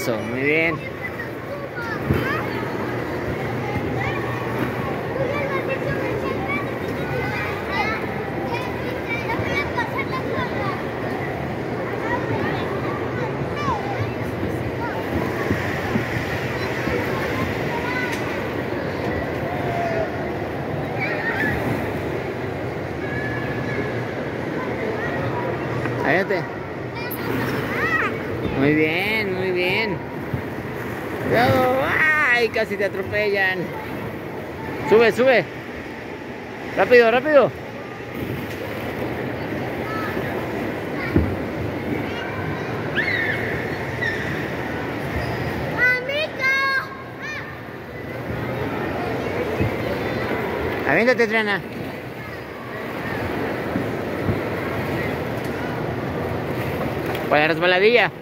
Eso, muy bien. Aviéntate. Muy bien, muy bien. Cuidado. ¡Ay! Casi te atropellan. Sube, sube. Rápido, rápido. Aviéntate, Triana. Para la resbaladilla.